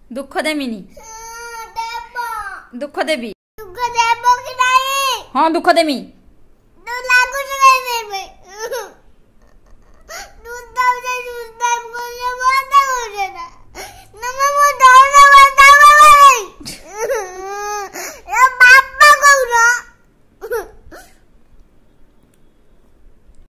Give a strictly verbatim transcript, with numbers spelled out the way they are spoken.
दुख देमिनी दुख देवी दुख देबो कि नहीं? हाँ दुख देमी तो लागू नहीं देबे।